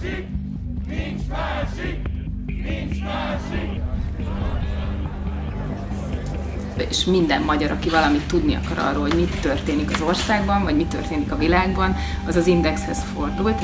másik, nincs másik, nincs másik. És minden magyar, aki valamit tudni akar arról, hogy mit történik az országban, vagy mi történik a világban, az az Indexhez fordult.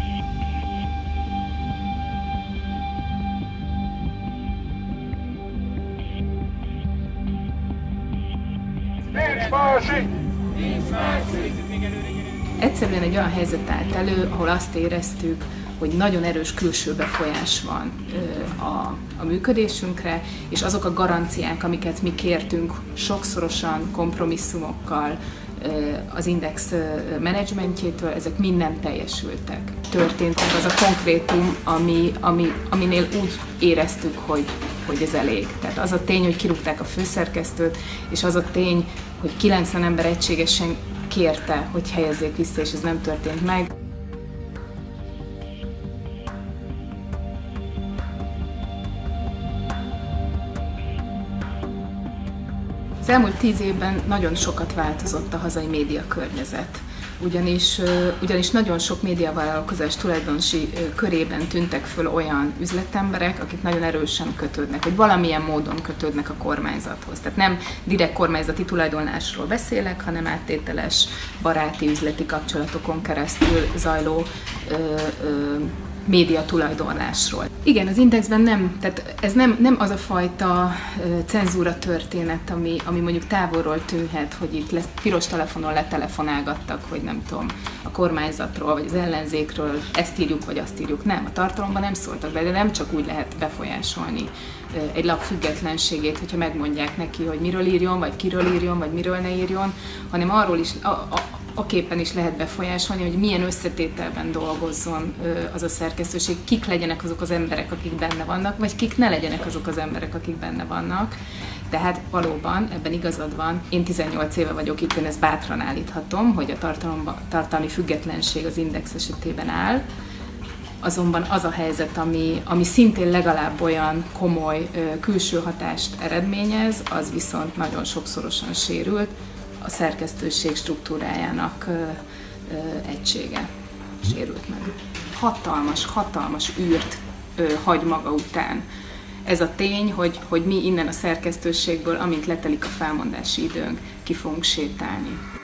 Nincs másik! Nincs másik! Egyszerűen egy olyan helyzet állt elő, ahol azt éreztük, hogy nagyon erős külső befolyás van a működésünkre, és azok a garanciák, amiket mi kértünk sokszorosan kompromisszumokkal az Index menedzsmentjétől, ezek mind nem teljesültek. Történt meg az a konkrétum, aminél úgy éreztük, hogy ez elég. Tehát az a tény, hogy kirúgták a főszerkesztőt, és az a tény, hogy 90 ember egységesen kérte, hogy helyezzék vissza, és ez nem történt meg. Az elmúlt 10 évben nagyon sokat változott a hazai média környezet. Ugyanis nagyon sok médiavállalkozás tulajdonosi körében tűntek föl olyan üzletemberek, akik nagyon erősen kötődnek, vagy valamilyen módon kötődnek a kormányzathoz. Tehát nem direkt kormányzati tulajdonlásról beszélek, hanem áttételes baráti üzleti kapcsolatokon keresztül zajló média tulajdonlásról. Igen, az Indexben tehát ez nem az a fajta cenzúra történet, ami mondjuk távolról tűnhet, hogy itt piros telefonon letelefonálgattak, hogy nem tudom, a kormányzatról vagy az ellenzékről ezt írjuk vagy azt írjuk. Nem, a tartalomban nem szóltak be, de nem csak úgy lehet befolyásolni egy lap függetlenségét, hogyha megmondják neki, hogy miről írjon, vagy kiről írjon, vagy miről ne írjon, hanem arról is, a képen is lehet befolyásolni, hogy milyen összetételben dolgozzon az a szerkesztőség, kik legyenek azok az emberek, akik benne vannak, vagy kik ne legyenek azok az emberek, akik benne vannak. Tehát valóban, ebben igazad van, én 18 éve vagyok itt, én ezt bátran állíthatom, hogy a tartalmi függetlenség az Index esetében áll. Azonban az a helyzet, ami szintén legalább olyan komoly külső hatást eredményez, az viszont nagyon sokszorosan sérült, a szerkesztőség struktúrájának egysége sérült meg. Hatalmas űrt hagy maga után. Ez a tény, hogy mi innen a szerkesztőségből, amint letelik a felmondási időnk, ki fogunk sétálni.